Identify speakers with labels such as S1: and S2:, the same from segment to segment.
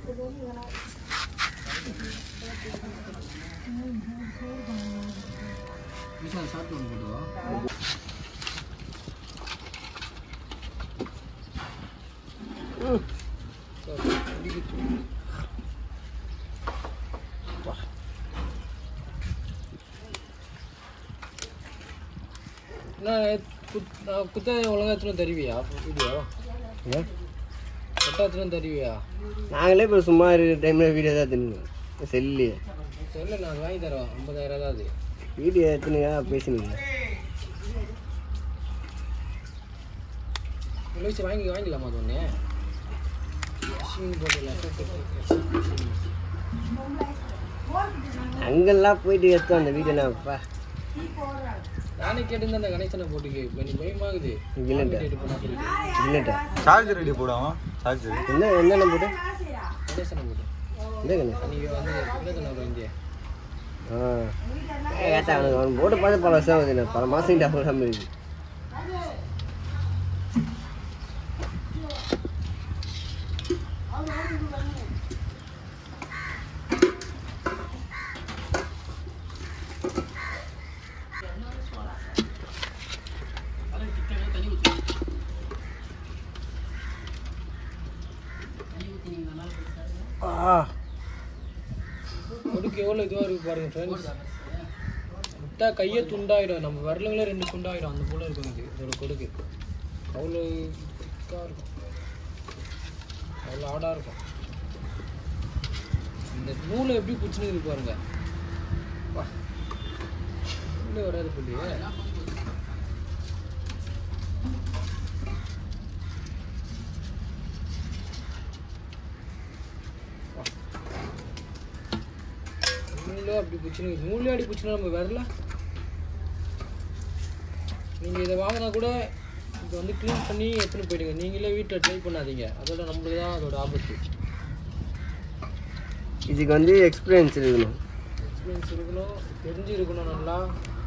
S1: விஷால் சாப்பிட்டு ஒன்று போட்டுவா. குத்த ஒழுங்கா எத்தனை தருவியா வீடியோ? எத்தனை தருவியா?
S2: நாங்களே இப்போ சும்மா இருக்கிற டைமில் வீடியோ தான் தின்னுவோம். செல்லு
S1: நான் வாங்கி தரோம். 50,000 தான் அது.
S2: வீடியோ எத்தனையா பேசுனீங்க?
S1: வச்சு வாங்கிக்கலாமா அது ஒன்று?
S2: அங்கெல்லாம் போயிட்டு எடுத்தோம் அந்த வீடியோப்பா.
S1: நானே கேட்டு அந்த கனெக்ஷனை போட்டுக்கு பயமாகுது.
S2: இல்லைட்டா
S3: சார்ஜர் ரெடி போடாமா? சார்ஜர்
S2: என்ன போட்டு
S1: கனெக்ஷனை போட்டு
S2: எந்த கணேசன்
S1: நீங்கள் வந்து இந்தியா
S2: அவனுக்கு போட்டு பார்த்து பல வருஷம் ஆகுது. பல மாதம் டபுள் இருக்கு.
S1: கொடுக்கு எவ்வளோ இதுவாக இருக்குது பாருங்கள் ஃப்ரெண்ட்ஸ். விட்டா கையை துண்டாயிடும். நம்ம விரலுங்களே 2 துண்டாயிடும். அந்த போல் இருக்கும் இது. இதோட கொடுக்கு அவ்வளோ திக்காக இருக்கும். அவ்வளோ ஆடாக இருக்கும். இந்த நூலை எப்படி பிடிச்சின்னு இருக்கு பாருங்க. வா நூலே வராது புள்ளியே. அப்படி பிடிச்சின்னு நூலே அடி பிடிச்சினா நம்ம வரல. நீங்கள் இதை வாங்கினா கூட இதை வந்து க்ளீன் பண்ணி எடுத்துன்னு போயிடுங்க. நீங்களே வீட்டில் ட்ரை பண்ணாதீங்க. அதோட நம்மளுக்கு தான் அதோட ஆபத்து.
S2: இதுக்கு வந்து எக்ஸ்பீரியன்ஸ் இருக்கணும்.
S1: தெரிஞ்சு இருக்கணும் நல்லா.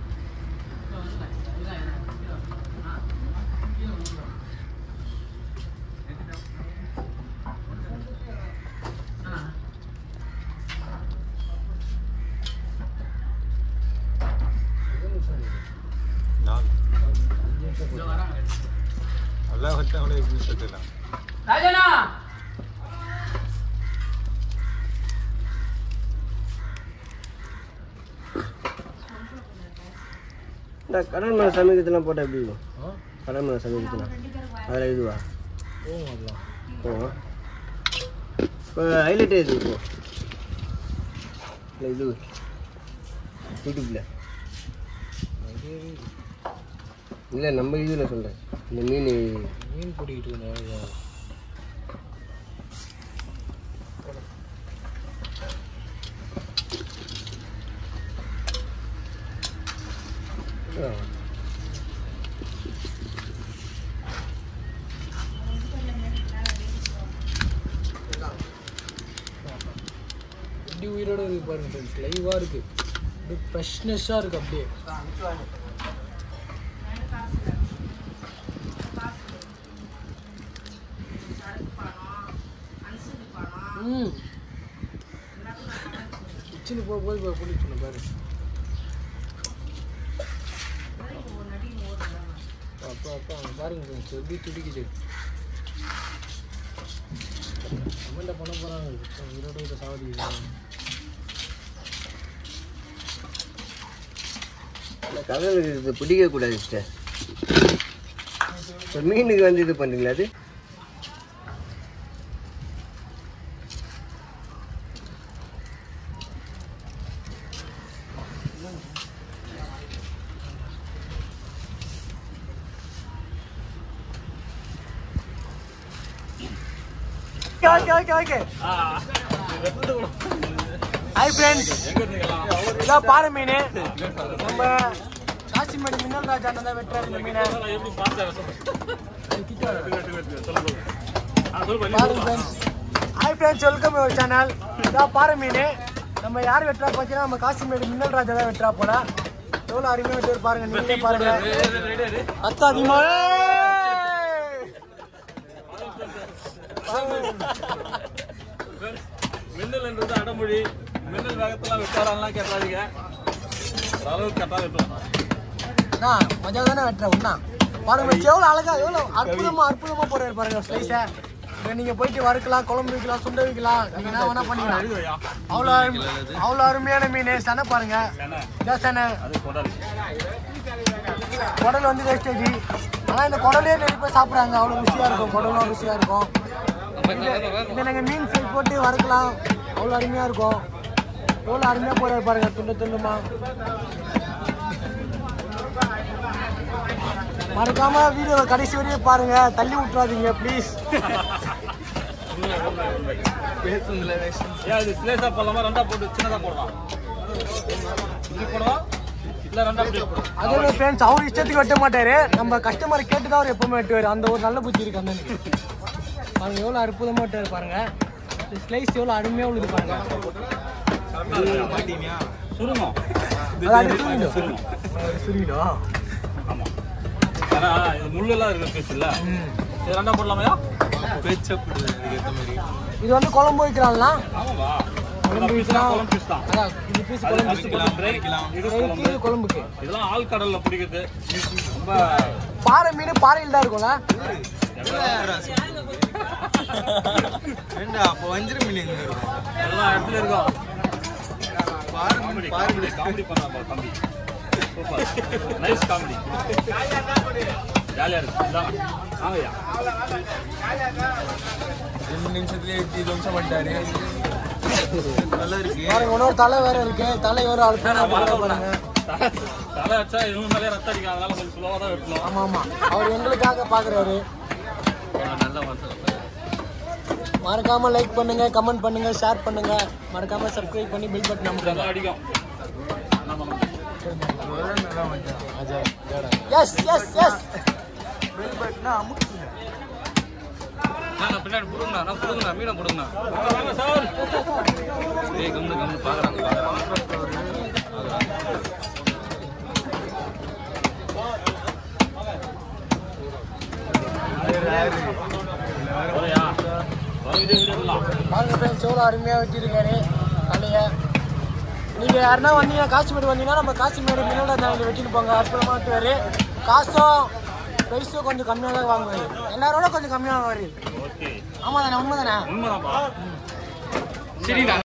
S2: இந்த கடல் மேலே சமைக்கிறதுலாம் போட்டால் எப்படி இருக்கும்? கடல் மேலே சமைக்கிறதுலாம் அதில் இதுவா போவோம். இப்போ ஹைலைட்டே இது இப்போ இல்லை இது யூடியூப்பில் இல்லை நம்ம இதில் சொல்கிறேன். இந்த மீன்
S1: பிடிக்கிட்டு எப்படி உயிரோடு இருக்கு பாருங்க ஃப்ரெண்ட்ஸ். லைவாக இருக்கு. அப்படியே ஃப்ரெஷ்னஸ்ஸாக இருக்கு. அப்படியே கிச்சனு போய் பிடிக்கணும் பாரு. அப்பா பாருங்க ஃப்ரெண்ட்ஸ் எப்படி துடிக்குது. கமெண்ட்டை பண்ண போகிறாங்க. உயிரோடு இதை சாவடிக்குது.
S2: கடலுக்கு இது பிடிக்கக்கூடாது சிஸ்டர். இப்போ மீனுக்கு வந்து இது பண்ணுறீங்களா? அது
S1: ஓகே. ஹாய் ஃப்ரெண்ட்ஸ், இதான் பாறை மீன். நம்ம காசிமேடு மின்னல் ராஜா தான் வெட்டுறாரு இந்த மீனை. Hi friends, welcome your channel. இதான் பாறை மீன். நம்ம யார் வெட்டுறா பார்த்தீங்கன்னா நம்ம காசிமேடு மின்னல் ராஜா தான் வெட்டுறா போல. எவ்வளோ அருமையாக வெட்டுவார் பாருங்க. நீங்களே பாருங்க. அத்தா அதிகமாக
S3: ரகத்தெல்லாம் வெட்டாலாம் கேட்டாதீங்க. ஓரளவுக்கு கரெக்டாக வெட்டுவோம்.
S1: மஜா தானே வெட்டுறேன் ஒன்றா பாருங்க எவ்வளோ அழகா எவ்வளோ அற்புதமாக போடுறாரு பாருங்க ஸ்லைஸை. நீங்க போயிட்டு வறுக்கலாம், குழம்பு வைக்கலாம், சுண்டை வைக்கலாம், நீங்க என்ன வேணா பண்ணிக்கலாம். அவ்வளோ அருமையான மீன். சனை பாருங்க, சனை குடல் வந்து வேஸ்டேஜ். ஆனால் இந்த குடலே நிறைய பேர் சாப்பிட்றாங்க. அவ்வளோ ருசியாக இருக்கும், குடலும் ருசியாக இருக்கும். இதை நாங்கள் மீன் ஃப்ரை போட்டு வறுக்கலாம், அவ்வளோ அருமையாக இருக்கும். எவ்வளோ அருமையாக போடுறாரு பாருங்க, துண்டு துண்டுமா. மறக்காம வீடியோவை கடைசி வரையும் பாருங்க, தள்ளி விட்டுறாதீங்க ப்ளீஸ். அதோட ஃப்ரெண்ட்ஸ் அவர் இஷ்டத்துக்கு வெட்ட மாட்டாரு, நம்ம கஸ்டமர் கேட்டு தான் அவர் எப்பவுமே வெட்டுவார். அந்த ஒரு நல்ல புத்தி இருக்கு அண்ணனுக்கு. பாருங்க எவ்வளோ அற்புதமாக வெட்டுவார் பாருங்க. ஸ்லைஸ் எவ்வளோ அருமையாக உள்ளது பாருங்க. சுருங்கிடும்.
S3: ஏன்னா இது முள்ளெல்லாம் இருக்கிற பீஸ் இல்லை, இது ரெண்டா போடலாமையா?
S1: இது வந்து குழம்பு வைக்கலாம்னா குழம்புக்கு.
S3: இதெல்லாம் ஆள் கடல்ல பிடிக்கிறது. ரொம்ப
S1: பாறை மீன் பாறையில் தான் இருக்கும்ல.
S2: வஞ்சிர மீன்
S3: எல்லா இடத்துல இருக்கும். காமெடி பண்ணா தம்பி, நைஸ் காமெடி, ஜாலியா இருக்கு. ஆமையா
S2: 2 நிமிஷத்துலயே 8 நிமிஷம் பண்ணிட்டாரு. நல்லா இருக்கு.
S1: இன்னொரு தலை வேற இருக்கு. தலை வேற பாருங்க.
S3: தலை வச்சா இவங்க மேலே ரத்தம் அடிக்கும், அதனால கொஞ்சம் ஸ்லோவா தான் வெட்டணும்.
S1: ஆமா ஆமா, அவர் எங்களுக்காக பாக்குறாரு.
S3: நல்ல மனசுல
S1: மறக்காம லைக் பண்ணுங்க, கமெண்ட் பண்ணுங்க, ஷேர் பண்ணுங்க. மறக்காம சப்ஸ்கிரைப் பண்ணி பெல் பட்டன் அமுக்குங்க.
S3: அடிக்கும்.
S1: எஸ் எஸ் எஸ்
S2: பெல் பட்டனை அமுக்குங்க.
S3: நான் பின்னாடி போடுங்கண்ணா, நான் போடுங்கண்ணா, மீனை போடுங்கண்ணா. சார் ஏய் கம்மு பார்க்குறாங்க.
S1: பாருங்க ஃப்ரெண்ட்ஸ் எவ்வளோ அருமையாக வச்சுருக்காரு தலையை. நீங்கள் யாருன்னா வந்தீங்கன்னா, காசிமேடு வந்தீங்கன்னா நம்ம காசிமேடு மீனோட தலையில் வெட்டிட்டு போங்க. அற்புதமாக வெட்டுவார். காசும் ப்ரைஸும் கொஞ்சம் கம்மியாக தான் வாங்குவார். எல்லாரோட கொஞ்சம் கம்மியாக வாங்குவார். ஆமாம் தானே, உண்மை தானே?
S3: உண்மைதான்ப்பா. சரிண்ணா.